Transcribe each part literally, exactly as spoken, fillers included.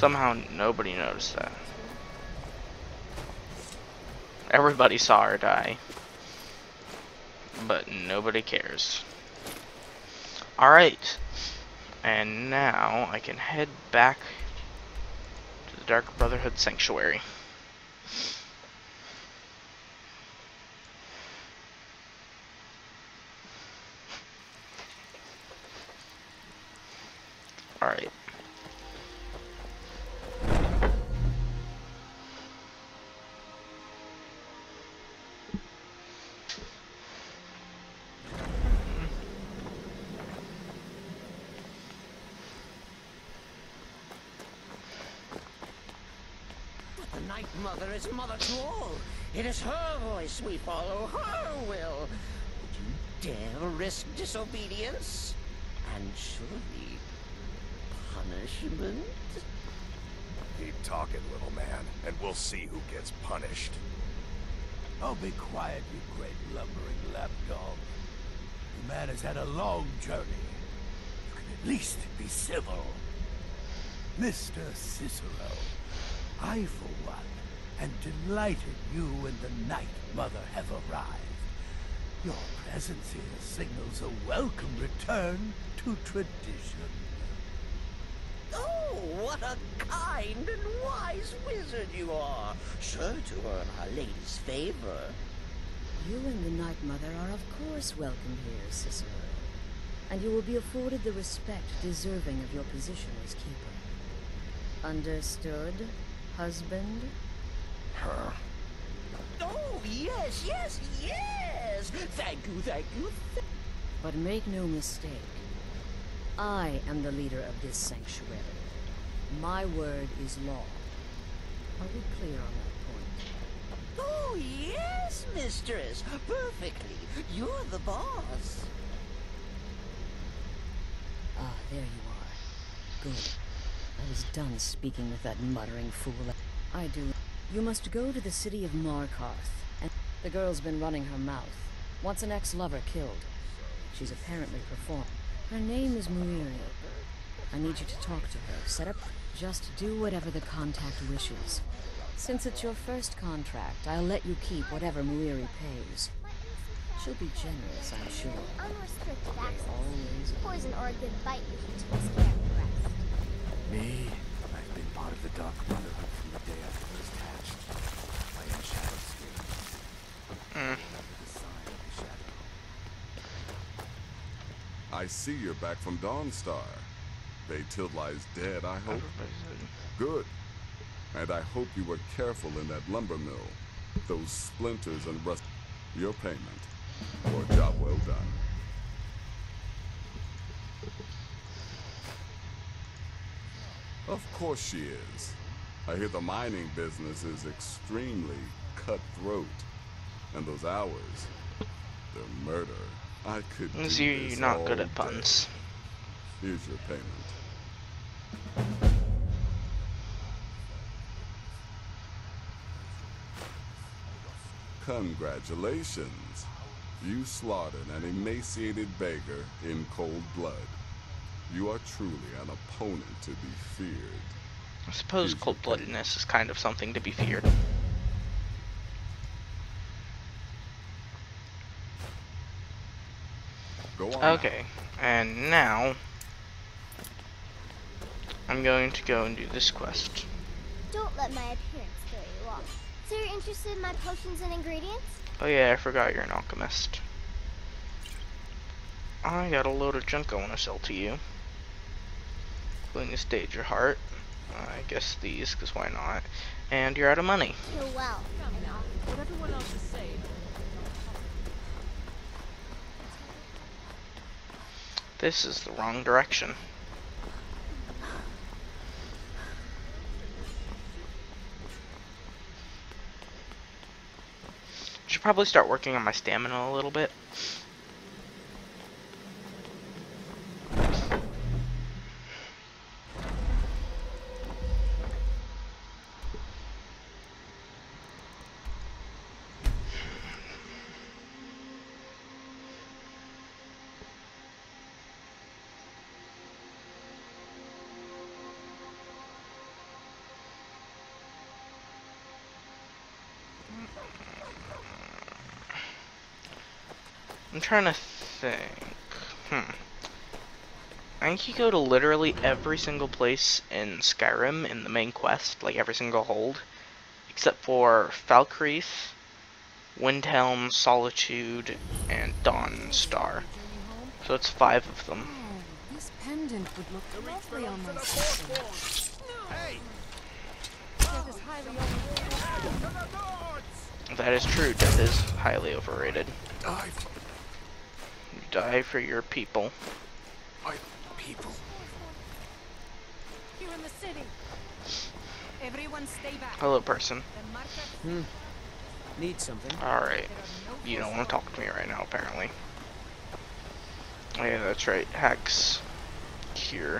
Somehow nobody noticed that. Everybody saw her die. But nobody cares. Alright. And now I can head back to the Dark Brotherhood Sanctuary. Alright. The Night Mother is mother to all. It is her voice we follow, her will. Would you dare risk disobedience? And surely punishment? Keep talking, little man, and we'll see who gets punished. Oh, be quiet, you great lumbering lapdog. The man has had a long journey. You can at least be civil. Mister Cicero, I, for one, am delighted you and the Night Mother have arrived. Your presence here signals a welcome return to tradition. Oh, what a kind and wise wizard you are, sure to earn Our Lady's favor. You and the Night Mother are of course welcome here, Cicero. And you will be afforded the respect deserving of your position as keeper. Understood, husband? Huh? Oh, yes, yes, yes! Thank you, thank you. Th But make no mistake. I am the leader of this sanctuary. My word is law. Are we clear on that point? Oh, yes, mistress. Perfectly. You're the boss. Ah, there you are. Good. I was done speaking with that muttering fool. I do. You must go to the city of Markarth. And the girl's been running her mouth. Wants an ex-lover killed. She's apparently performed. Her name is Muiri. I need you to talk to her. Set up. Just do whatever the contact wishes. Since it's your first contract, I'll let you keep whatever Muiri pays. She'll be generous, I'm sure. Unrestricted access. Always. Poison or a good bite usually takes care of the rest. Me? I've been part of the Dark Brotherhood from the day I first hatched. I am Shadowskin. Mm. Never the sign of the shadow. I see you're back from Dawnstar. Baytil lies dead, I hope. Good. And I hope you were careful in that lumber mill. Those splinters and rust. Your payment. For a job well done. Of course she is. I hear the mining business is extremely cutthroat. And those hours, the murder. I could do So you're this not all good at day. puns. Here's your payment. Congratulations. You slaughtered an emaciated beggar in cold blood. You are truly an opponent to be feared. I suppose Here's your cold-bloodedness is kind of something to be feared. Go on. Okay, and now I'm going to go and do this quest. Don't let my appearance throw you off. So you're interested in my potions and ingredients? Oh yeah, I forgot you're an alchemist. I got a load of junk I want to sell to you. Including this Danger Heart. I guess these, because why not? And you're out of money. You're well. What everyone else is saying. This is the wrong direction. Should probably start working on my stamina a little bit. I'm trying to think. Hmm. I think you go to literally every single place in Skyrim in the main quest, like every single hold, except for Falkreath, Windhelm, Solitude, and Dawnstar. So it's five of them. Oh, this pendant would look lovely on my sister. Hey! Death is highly overrated. That is true, death is highly overrated. Die You die for your people. my people. Here in the city. Everyone stay back. Hello, person. The market. Hmm. Need something. Alright. You don't want to talk to me right now, apparently. Oh, yeah, that's right. Hex. Here.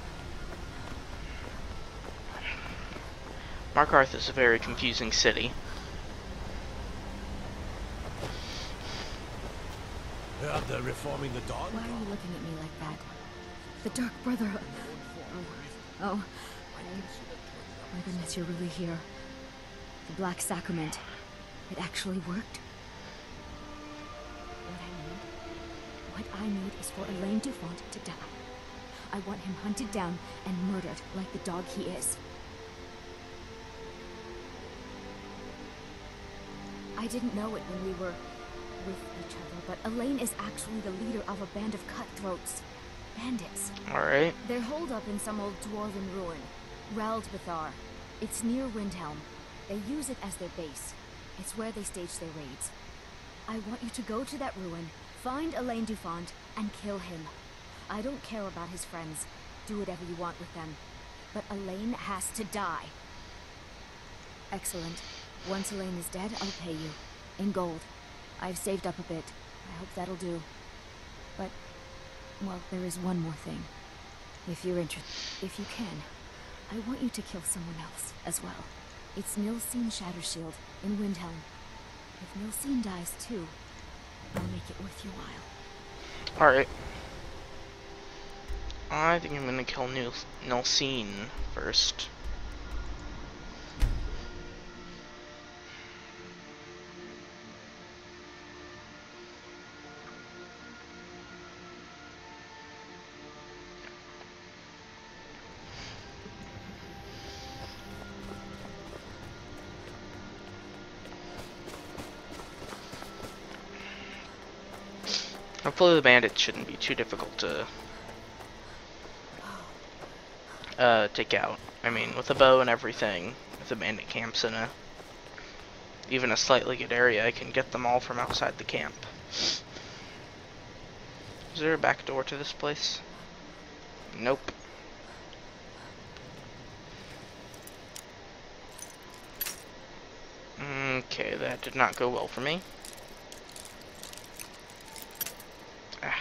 Markarth is a very confusing city. Heard they're reforming the Dawn Why are you looking at me like that? The Dark Brotherhood. Oh, oh. My goodness, you're really here. The Black Sacrament. It actually worked. What I need, what I need is for Elaine Dufont to die. I want him hunted down and murdered like the dog he is. I didn't know it when we were with each other, but Elaine is actually the leader of a band of cutthroats. Bandits. Alright. They're holed up in some old dwarven ruin. Raldbethar. It's near Windhelm. They use it as their base. It's where they stage their raids. I want you to go to that ruin, find Elaine Dufont, and kill him. I don't care about his friends. Do whatever you want with them. But Elaine has to die. Excellent. Once Elaine is dead, I'll pay you. In gold. I've saved up a bit. I hope that'll do. But, well, there is one more thing. If you're interested, if you can, I want you to kill someone else as well. It's Nilsine Shattershield in Windhelm. If Nilsine dies too, I'll make it worth your while. Alright. I think I'm gonna kill Nil Nilsine first. Hopefully the bandits shouldn't be too difficult to uh, take out. I mean, with a bow and everything, if the bandit camp's in a even a slightly good area, I can get them all from outside the camp. Is there a back door to this place? Nope. Okay, that did not go well for me. Ah.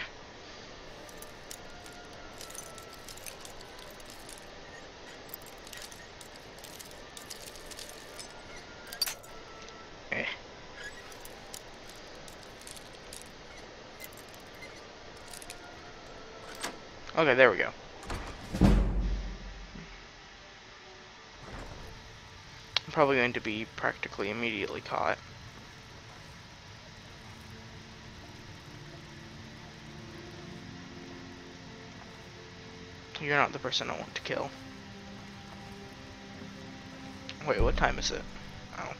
Eh. Okay, there we go. I'm probably going to be practically immediately caught. You're not the person I want to kill. Wait, what time is it? Oh.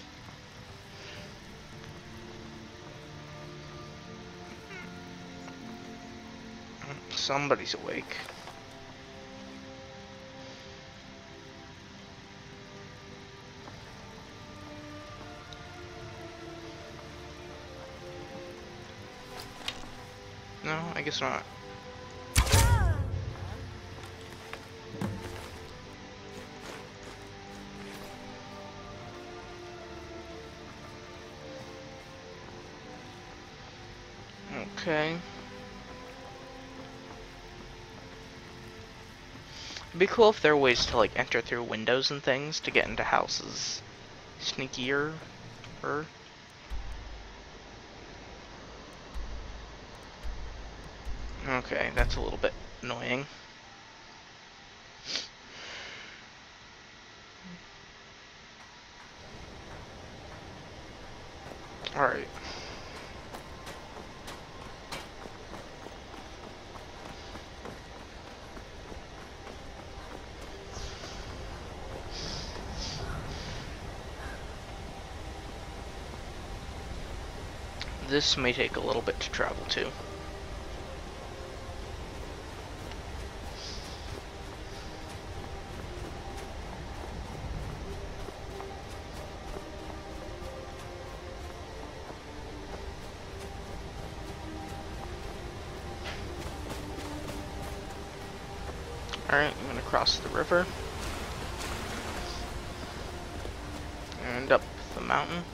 Somebody's awake. No, I guess not. Okay. It'd be cool if there were ways to like enter through windows and things to get into houses sneakier. Or okay, that's a little bit annoying. Alright. this may take a little bit to travel to. Alright, I'm gonna cross the river and up the mountain.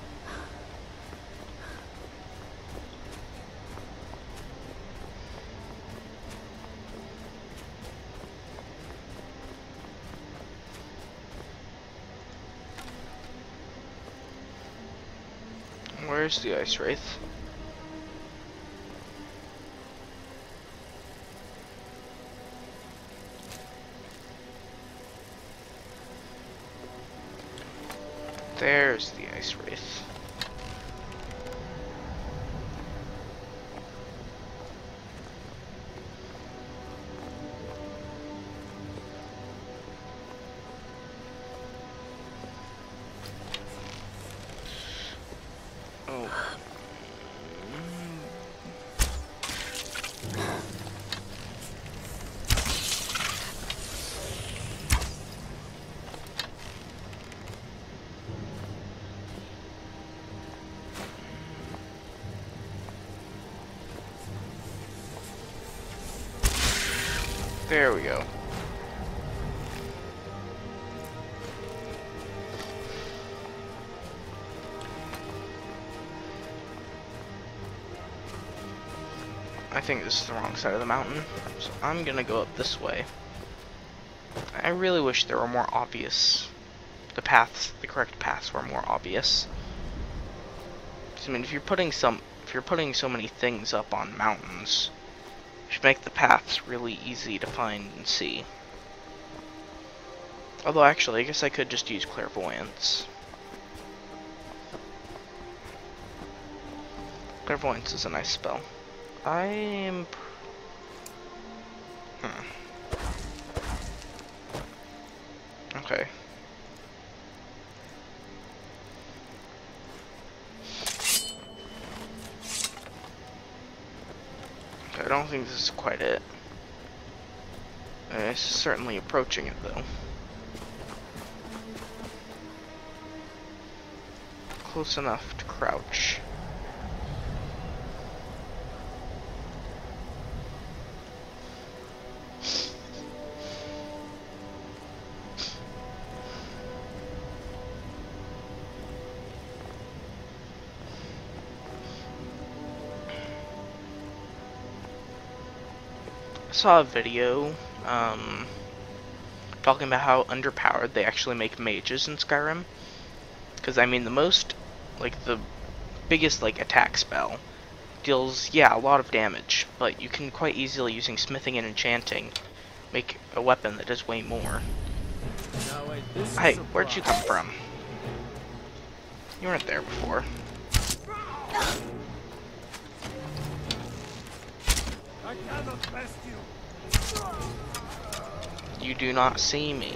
Where's the ice wraith? There's the ice wraith. Oh. There we go. I think this is the wrong side of the mountain, so I'm gonna go up this way. I really wish there were more obvious, the paths, the correct paths were more obvious. I mean, if you're putting some, if you're putting so many things up on mountains, you should make the paths really easy to find and see. Although actually, I guess I could just use clairvoyance. Clairvoyance is a nice spell. I am... Hmm. Okay. Okay, I don't think this is quite it. Uh, it's certainly approaching it, though. Close enough to crouch. I saw a video um, talking about how underpowered they actually make mages in Skyrim. Because I mean, the most, like the biggest like attack spell deals, yeah, a lot of damage, but you can quite easily, using smithing and enchanting, make a weapon that does way more. No, wait, this Hey, is a where'd you come problem. from? You weren't there before. I cannot best you. You do not see me.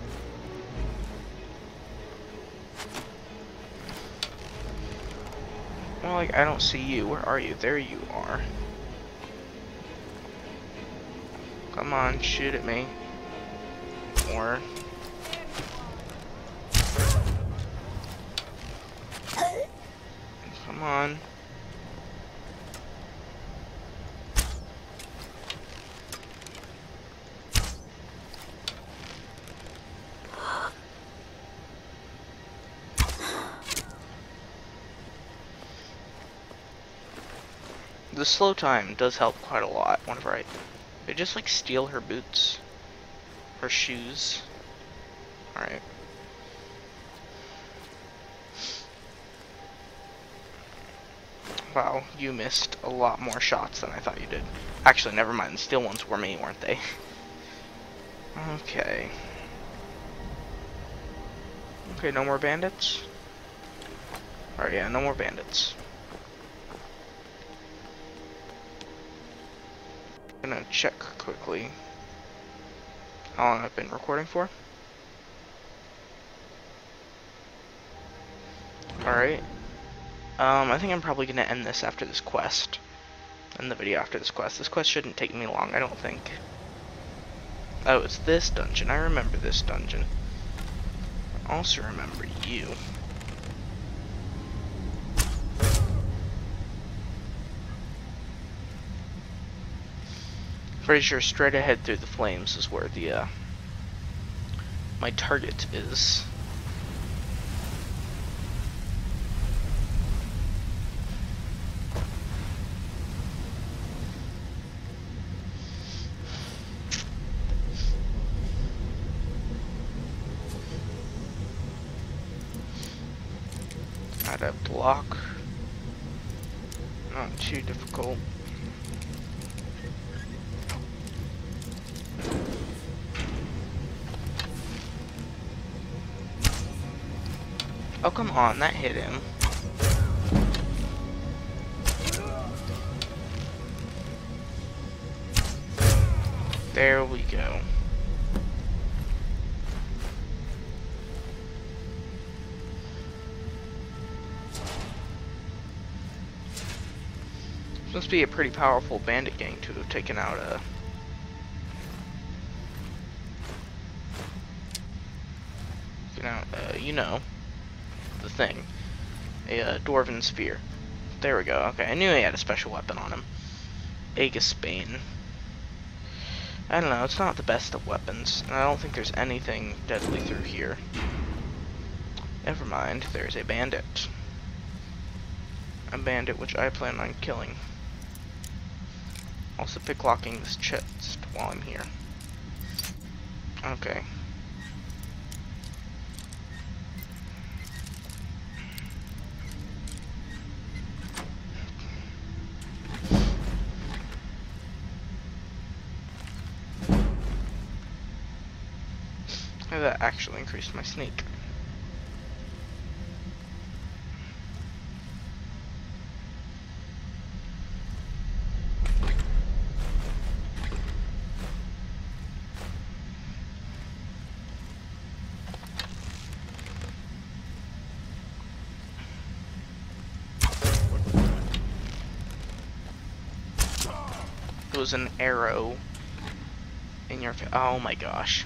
Well, like, I don't see you. Where are you? There you are. Come on, shoot at me. Or... Come on. The slow time does help quite a lot whenever I... They just like steal her boots. Her shoes. Alright. Wow, you missed a lot more shots than I thought you did. Actually, never mind. The steel ones were me, weren't they? Okay. Okay, no more bandits? Alright, yeah, no more bandits. I'm gonna check quickly how long I've been recording for. Alright. Um, I think I'm probably gonna end this after this quest. End the video after this quest. This quest shouldn't take me long, I don't think. Oh, it's this dungeon. I remember this dungeon. I also remember you. Pretty sure straight ahead through the flames is where the, uh, my target is. Add a block. Not too difficult. Oh, come on, that hit him. There we go. This must be a pretty powerful bandit gang to have taken out a... You know, uh, you know. The thing. A uh, Dwarven Spear. There we go. Okay, I knew he had a special weapon on him. Aegisbane. I don't know, it's not the best of weapons. I don't think there's anything deadly through here. Never mind, there's a bandit. A bandit which I plan on killing. Also picklocking this chest while I'm here. Okay. That actually increased my sneak. It was an arrow in your face. Oh my gosh.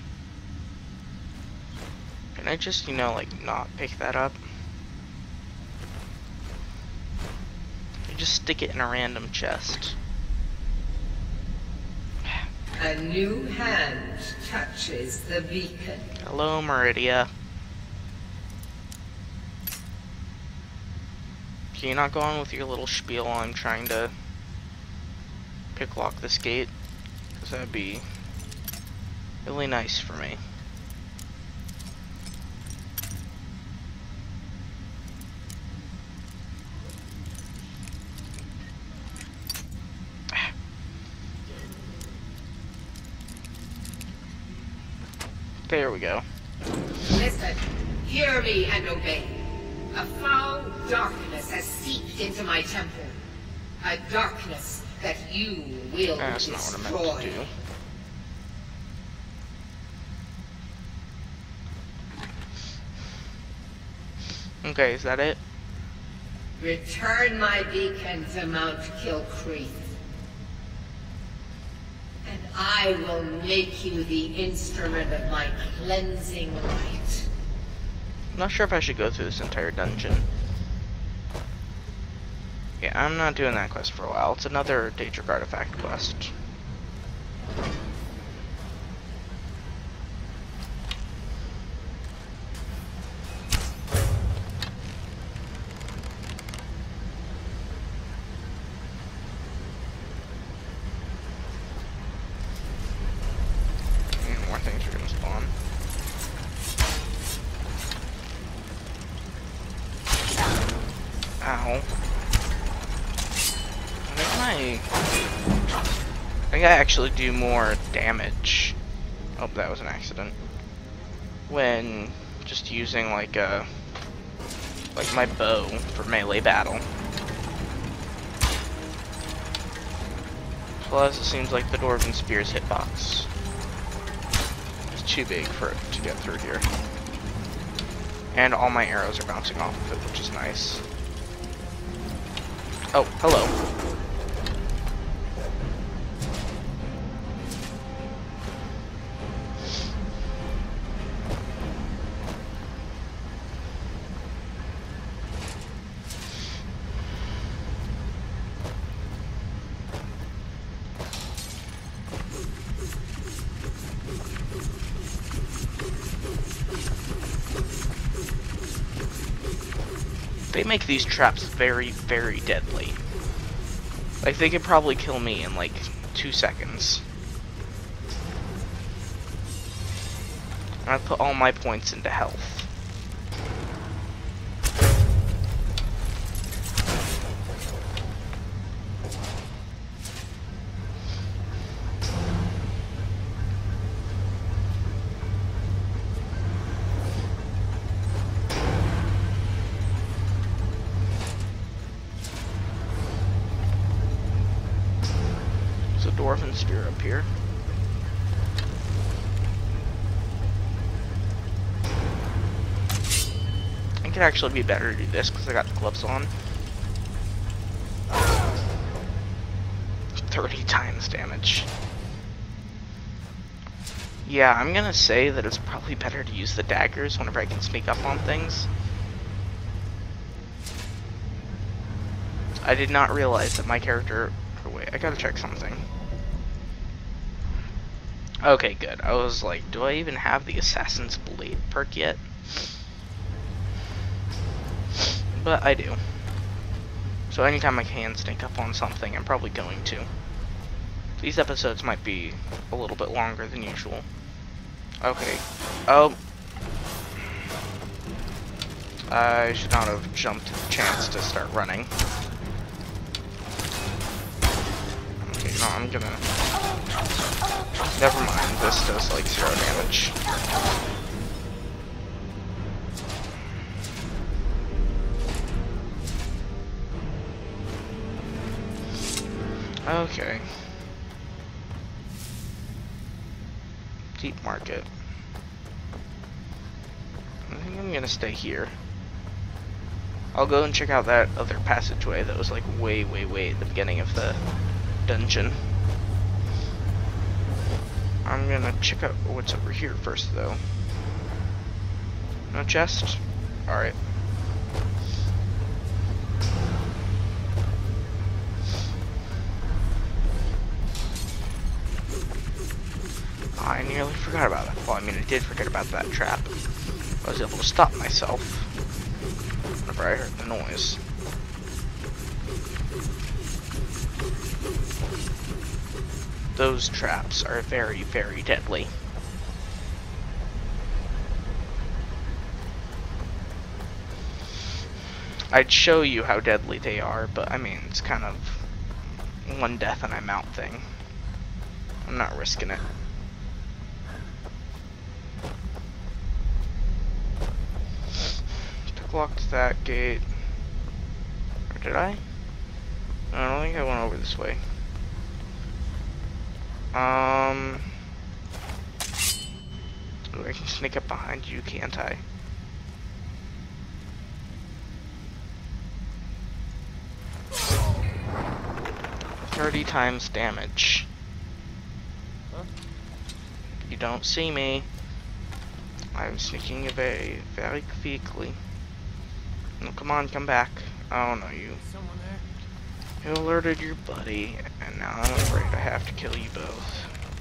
Can I just, you know, like, not pick that up? I just stick it in a random chest. A new hand touches the beacon. Hello, Meridia. Can you not go on with your little spiel while I'm trying to picklock this gate? Because that'd be really nice for me. There we go. Listen, hear me and obey. A foul darkness has seeped into my temple. A darkness that you will That's destroy. not what I meant to do. Okay, is that it? Return my beacon to Mount Kilcreath. And I will make you the instrument of my cleansing light. I'm not sure if I should go through this entire dungeon. Yeah, I'm not doing that quest for a while. It's another Daedric Artifact quest. More things are gonna spawn. Ow. I think my... I think I actually do more damage. Oh, that was an accident. When just using like a... like my bow for melee battle. Plus, it seems like the Dwarven Spear's hitbox is too big for it to get through here. And all my arrows are bouncing off of it, which is nice. Oh, hello. They make these traps very, very deadly. Like, they could probably kill me in, like, two seconds. I put all my points into health. Dwarven spear up here. I could actually be better to do this because I got the gloves on. thirty times damage. Yeah, I'm gonna say that it's probably better to use the daggers whenever I can sneak up on things. I did not realize that my character... Oh, wait, I gotta check something. Okay, good. I was like, do I even have the Assassin's Blade perk yet? But I do. So anytime I can sneak up on something, I'm probably going to. These episodes might be a little bit longer than usual. Okay. Oh. I should not have jumped at the chance to start running. Okay, no, I'm gonna... Never mind, this does like zero damage. Okay. Deep market. I think I'm gonna stay here. I'll go and check out that other passageway that was like way, way, way at the beginning of the dungeon. I'm gonna check out what's over here first, though. No chest? Alright. I nearly forgot about it. Well, I mean, I did forget about that trap. I was able to stop myself whenever I heard the noise. Those traps are very, very deadly. I'd show you how deadly they are, but I mean, it's kind of one death and I'm out thing. I'm not risking it. Took locked that gate. Or did I? I don't think I went over this way. Um, ooh, I can sneak up behind you, can't I? thirty times damage. Huh? You don't see me. I'm sneaking away very quickly. No, come on, come back. Oh no, you. Someone there? You alerted your buddy, and now I'm afraid I have to kill you both.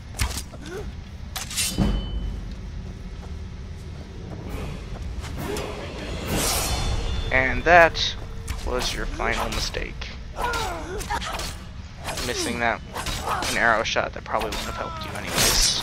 And that was your final mistake. Missing that an arrow shot that probably wouldn't have helped you anyways.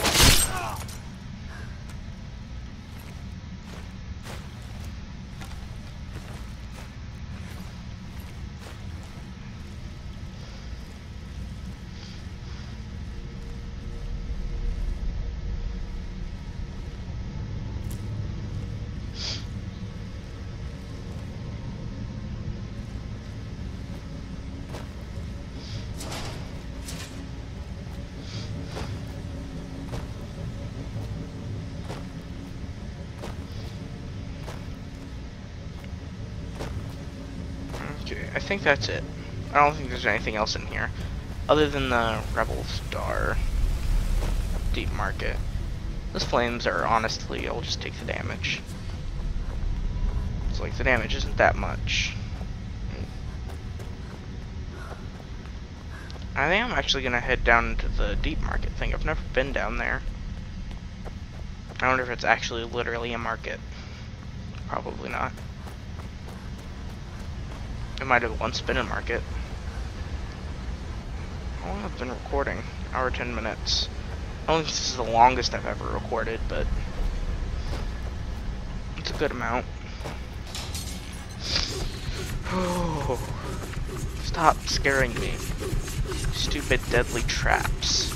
Okay, I think that's it. I don't think there's anything else in here other than the Rebel Star Deep Market. Those flames are honestly, I'll just take the damage. It's like the damage isn't that much. I think I'm actually gonna head down into the Deep Market thing. I've never been down there. I wonder if it's actually literally a market. Probably not. It might have once been a market. How long have I been recording? Hour ten minutes. I don't think this is the longest I've ever recorded, but it's a good amount. Oh, stop scaring me. Stupid deadly traps.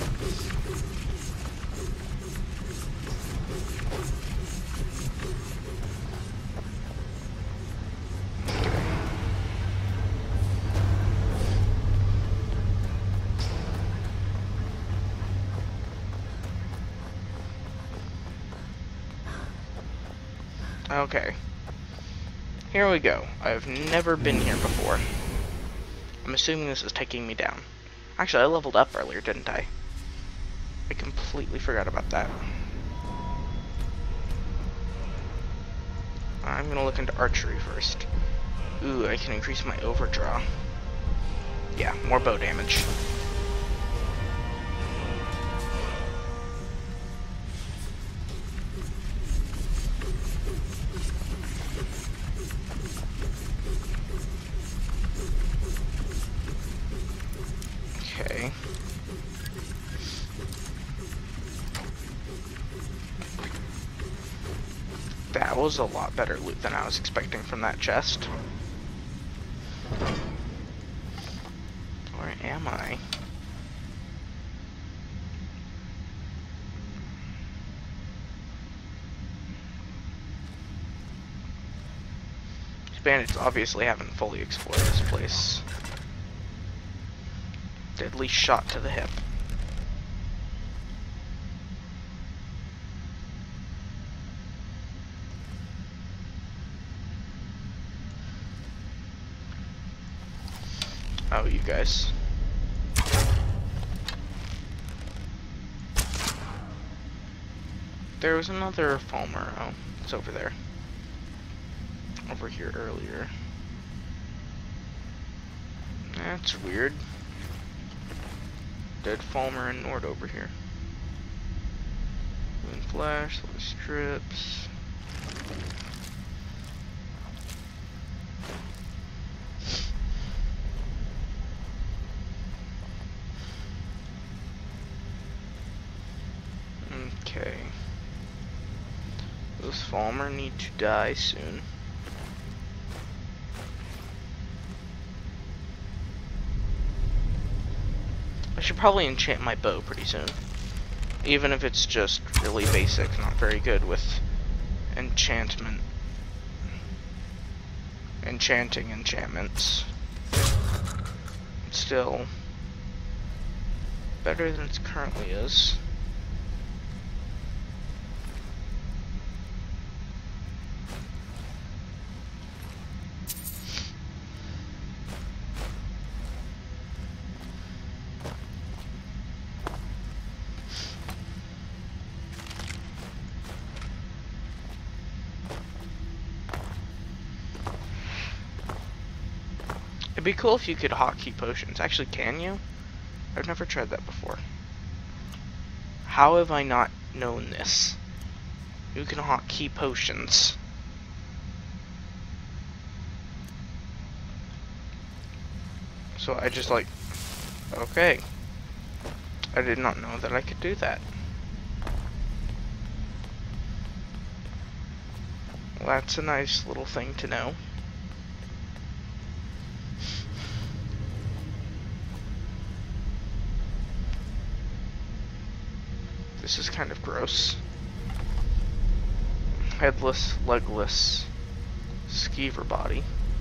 Okay. Here we go. I've never been here before. I'm assuming this is taking me down. Actually, I leveled up earlier, didn't I? I completely forgot about that. I'm gonna look into archery first. Ooh, I can increase my overdraw. Yeah, more bow damage. Okay. That was a lot better loot than I was expecting from that chest. Where am I? These bandits obviously haven't fully explored this place. Deadly shot to the hip. Oh, you guys. There was another Falmer. Oh, it's over there. Over here earlier. That's weird. Dead Falmer and Nord over here. Moon Flash, little strips. Okay. Those Falmer need to die soon. I should probably enchant my bow pretty soon. Even if it's just really basic, not very good with enchantment. Enchanting enchantments. It's still better than it currently is. It'd be cool if you could hotkey potions. Actually, can you? I've never tried that before. How have I not known this? You can hotkey potions. So I just like, okay. I did not know that I could do that. Well, that's a nice little thing to know. This is kind of gross. Headless, legless, skeever body.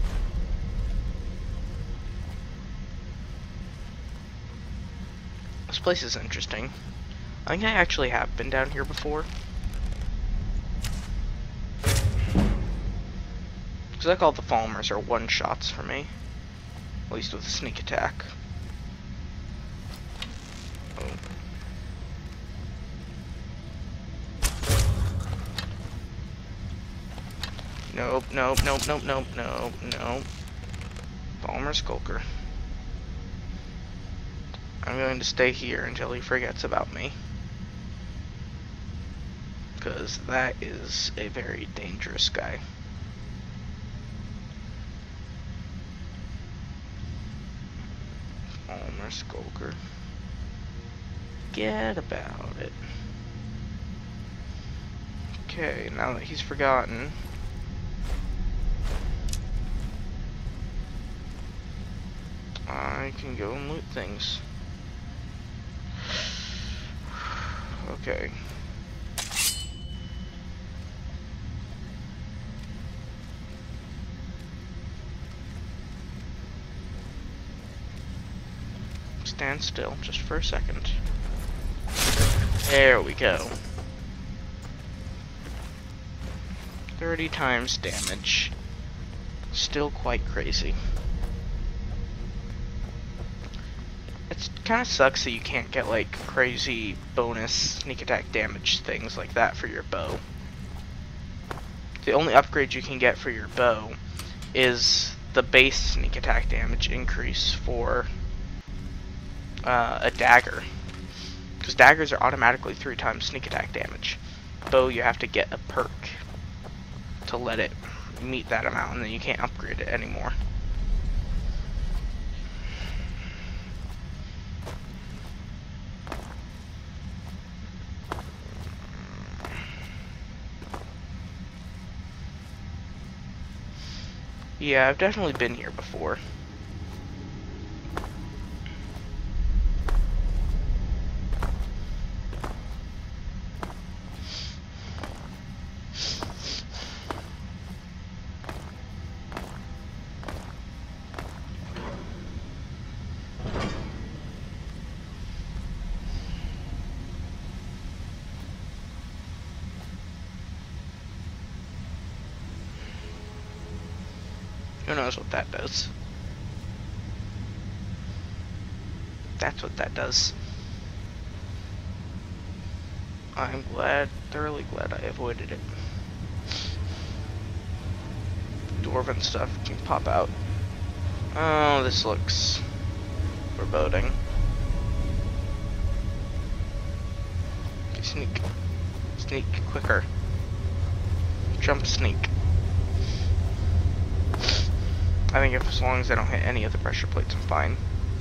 This place is interesting. I think I actually have been down here before. Because like all the Falmers are one-shots for me. At least with a sneak attack. Oh. Nope, nope, nope, nope, nope, nope, nope. Palmer Skulker. I'm going to stay here until he forgets about me. Because that is a very dangerous guy. Palmer Skulker. Forget about it. Okay, now that he's forgotten, I can go and loot things. Okay. Stand still just for a second. There we go. thirty times damage. Still quite crazy. It kind of sucks that you can't get like crazy bonus sneak attack damage things like that for your bow. The only upgrade you can get for your bow is the base sneak attack damage increase for uh, a dagger. Because daggers are automatically three times sneak attack damage. Bow, you have to get a perk to let it meet that amount, and then you can't upgrade it anymore. Yeah, I've definitely been here before. Who knows what that does? That's what that does. I'm glad, thoroughly glad I avoided it. Dwarven stuff can pop out. Oh, this looks foreboding. Okay, sneak. Sneak quicker. Jump sneak. I think if as long as I don't hit any of the pressure plates, I'm fine.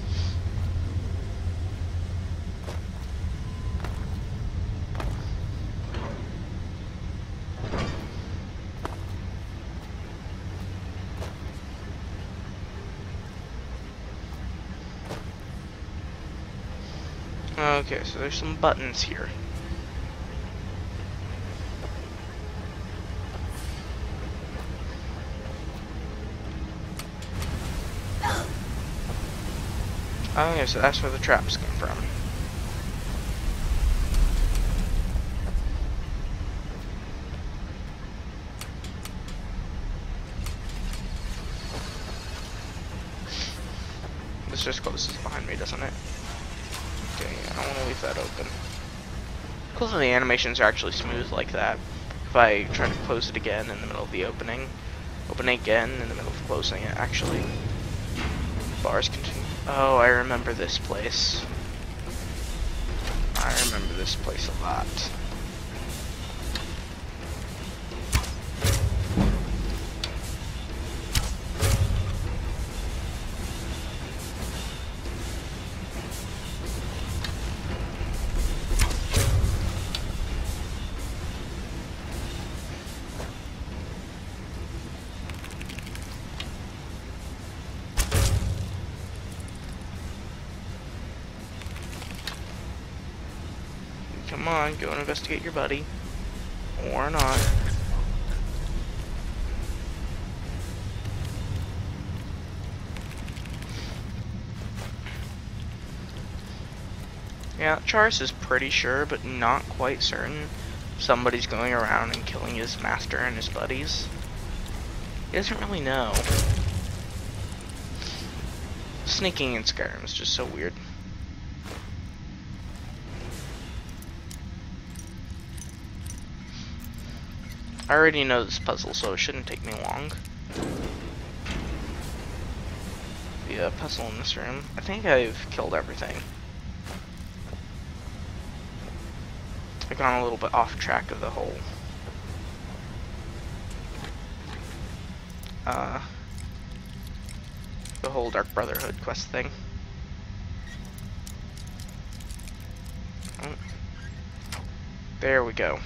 Okay, so there's some buttons here. Oh yeah, so that's where the traps come from. This just closes behind me, doesn't it? Okay, I don't want to leave that open. Cool that the animations are actually smooth like that. If I try to close it again in the middle of the opening, open it again in the middle of closing it, actually, bars continue. Oh, I remember this place. I remember this place a lot. Come on, go and investigate your buddy. Or not. Yeah, Charis is pretty sure, but not quite certain. Somebody's going around and killing his master and his buddies. He doesn't really know. Sneaking in Skyrim is just so weird. I already know this puzzle, so it shouldn't take me long. The uh, puzzle in this room. I think I've killed everything. I've gone a little bit off track of the whole uh, the whole Dark Brotherhood quest thing. Oh. There we go.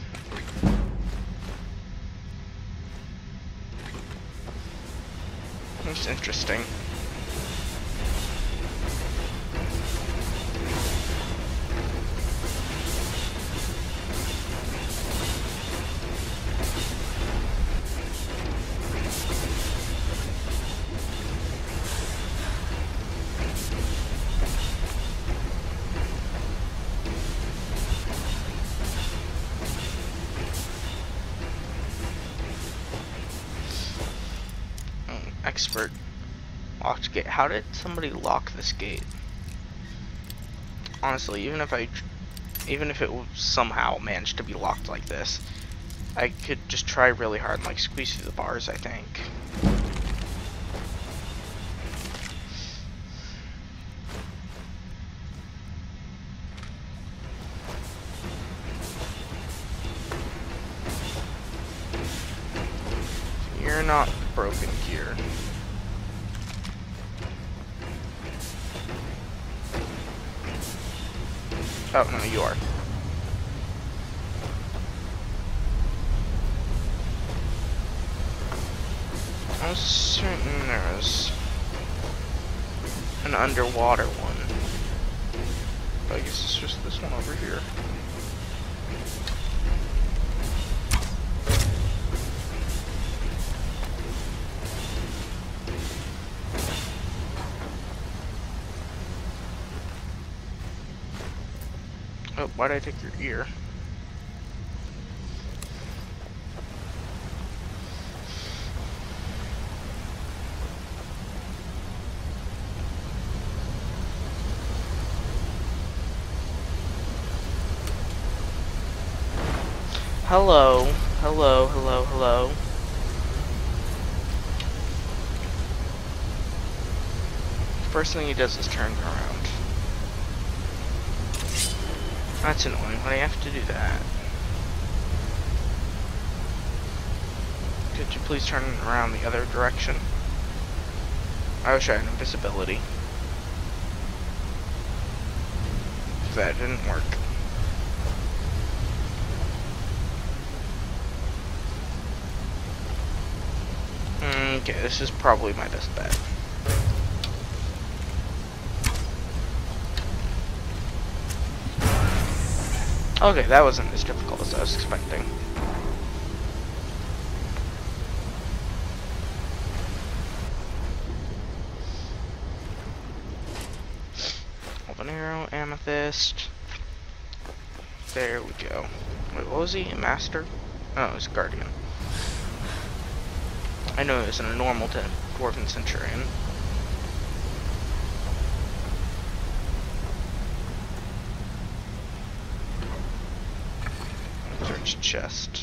That's interesting. Expert. Locked gate. How did somebody lock this gate? Honestly, even if I, even if it somehow managed to be locked like this, I could just try really hard and like squeeze through the bars, I think. You're not broken here. Oh, no, you are. I'm certain there's an underwater one. But I guess it's just this one over here. Oh, why'd I take your ear? Hello, hello, hello, hello. First thing he does is turn around. That's annoying, but I have to do that. Could you please turn around the other direction? I wish I had invisibility. That didn't work. Okay, this is probably my best bet. Okay, that wasn't as difficult as I was expecting. Open arrow, amethyst. There we go. Wait, what was he? A master? Oh, it was a guardian. I know he was a normal dwarven centurion. Search chest.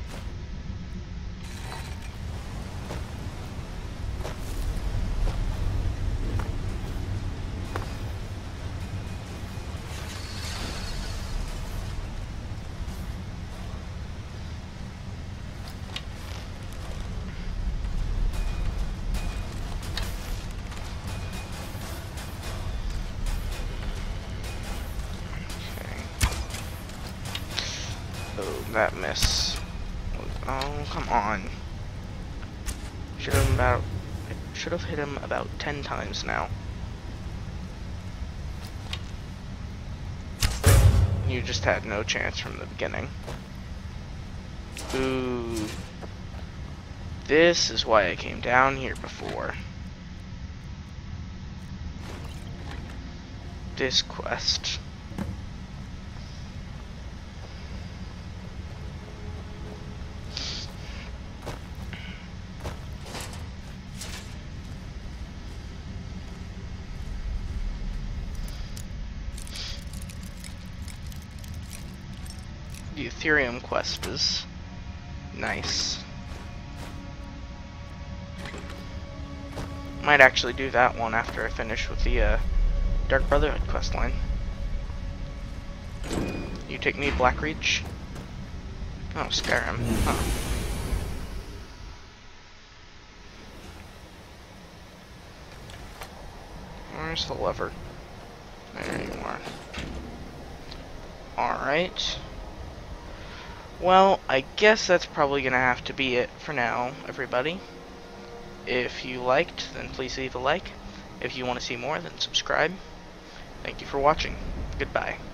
That miss. Oh, come on. Should have about should have hit him about ten times now. You just had no chance from the beginning. Ooh. This is why I came down here before. This quest. Ethereum quest is nice. Might actually do that one after I finish with the uh, Dark Brotherhood quest line. You take me, Blackreach? Oh, Skyrim. Huh. Where's the lever? There you are. Alright. Well, I guess that's probably gonna have to be it for now, everybody. If you liked, then please leave a like. If you want to see more, then subscribe. Thank you for watching. Goodbye.